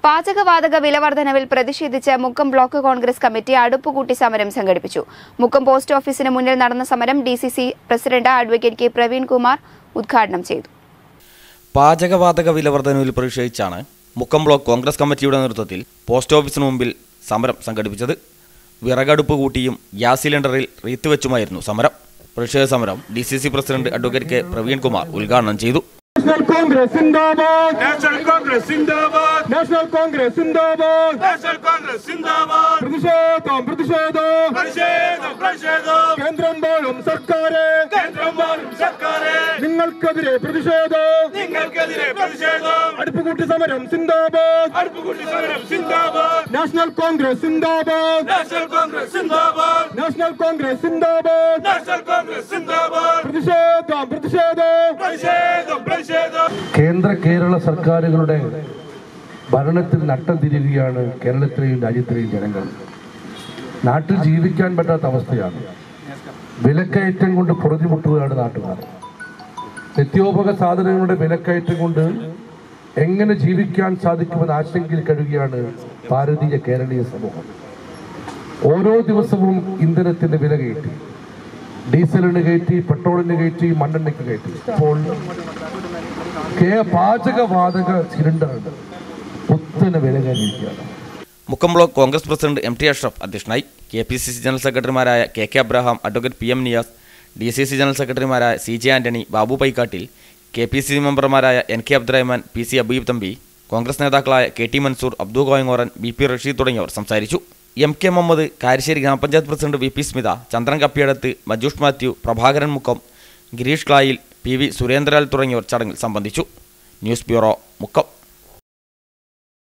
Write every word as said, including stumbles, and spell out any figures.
പാചകവാതക വിലവർധനവിൽ പ്രതിഷേധിച്ച് മുക്കം ബ്ലോക്ക് കോൺഗ്രസ് കമ്മിറ്റി അടുപ്പുകൂട്ടി സമരം സംഘടിപ്പിച്ചു. മുക്കം പോസ്റ്റ് ഓഫീസിന് മുന്നിൽ നടന്ന സമരം D C C president advocate K Praveen Kumar ഉദ്ഘാടനം ചെയ്തു. പാചകവാതക വിലവർധനവിൽ പ്രതിഷേധിച്ചാണ് മുക്കം ബ്ലോക്ക് കോൺഗ്രസ് കമ്മിറ്റിയുടെ നേതൃത്വത്തിൽ പോസ്റ്റ് ഓഫീസിന് മുമ്പിൽ സമരം സംഘടിപ്പിച്ചത്. വിറകടുപ്പ് കൂട്ടിയും ഗ്യാസ് സിലിണ്ടറിൽ റീത്ത് വെച്ചുമായിരുന്നു സമരം. പ്രതിഷേധ സമരം D C C president advocate K Praveen Kumar ഉദ്ഘാടനം ചെയ്തു. National Congress Zindabad, National Congress Zindabad, National Congress Zindabad, National Congress Zindabad. പ്രതിഷേധം പ്രതിഷേധം പ്രതിഷേധം പ്രതിഷേധം കേന്ദ്രം വാഴും സർക്കാരെ കേന്ദ്രം വാഴും സർക്കാരെ നിങ്ങൾക്കെതിരെ പ്രതിഷേധം നിങ്ങൾക്കെതിരെ പ്രതിഷേധം അടുപ്പുകൂട്ടി സമരം സിന്ദാബാദ് അടുപ്പുകൂട്ടി സമരം സിന്ദാബാദ് നാഷണൽ കോൺഗ്രസ് സിന്ദാബാദ് നാഷണൽ കോൺഗ്രസ് സിന്ദാബാദ് നാഷണൽ കോൺഗ്രസ് സിന്ദാബാദ് നാഷണൽ കോൺഗ്രസ് സിന്ദാബാദ് പ്രതിഷേധം പ്രതിഷേധം പ്രതിഷേധം പ്രതിഷേധം കേന്ദ്ര കേരള സർക്കാരുകളുടെ ഭരണത്തിൽ നട്ടം തിരിയുകയാണ് കേരളത്തിലെയും രാജ്യത്തിലെയും ജനങ്ങൾ. നാട്ടിൽ ജീവിക്കാൻ പറ്റാത്ത അവസ്ഥയാണ്. വിലക്കയറ്റം കൊണ്ട് പൊറുതിമുട്ടുകയാണ് നാട്ടുകാർ. നിത്യോപക സാധനങ്ങളുടെ വിലക്കയറ്റം കൊണ്ട് എങ്ങനെ ജീവിക്കാൻ സാധിക്കുമെന്ന് ആശങ്കയിൽ കഴിയുകയാണ് ഭാരതീയ കേരളീയ സമൂഹം. ഓരോ ദിവസവും ഇന്ധനത്തിന്റെ വില കയറ്റി, ഡീസലിന് കയറ്റി, പെട്രോളിന് കയറ്റി, മണ്ണെണ്ണയ്ക്ക് കയറ്റി. ഇപ്പോൾ പാചകവാതക സിലിണ്ടറിന് കുത്തനെ വില കയറിയിരിക്കുകയാണ്. Mukkam block Congress president M T Ashraf അധ്യക്ഷനായി. K P C C general സെക്രട്ടറിമാരായ K K Abraham, advocate P M Niyas, D C C general സെക്രട്ടറിമാരായ C J Antony, Babu Paikkattil, K P C C മെമ്പർമാരായ N K Abdurahman, P C Abeeb Thampi, Congress നേതാക്കളായ K T Mansoor, Abdu Koyangoran, B P Rasheed തുടങ്ങിയവർ സംസാരിച്ചു. M K Muhammad, Karassery gram panchayat president V P Smitha, ചന്ദ്രൻ Kappiyadath, Majoosh Mathew, Prabhakaran Mukkam, Girish Klayil, P V Surendralal തുടങ്ങിയവർ ചടങ്ങിൽ സംബന്ധിച്ചു. News bureau, Mukkam.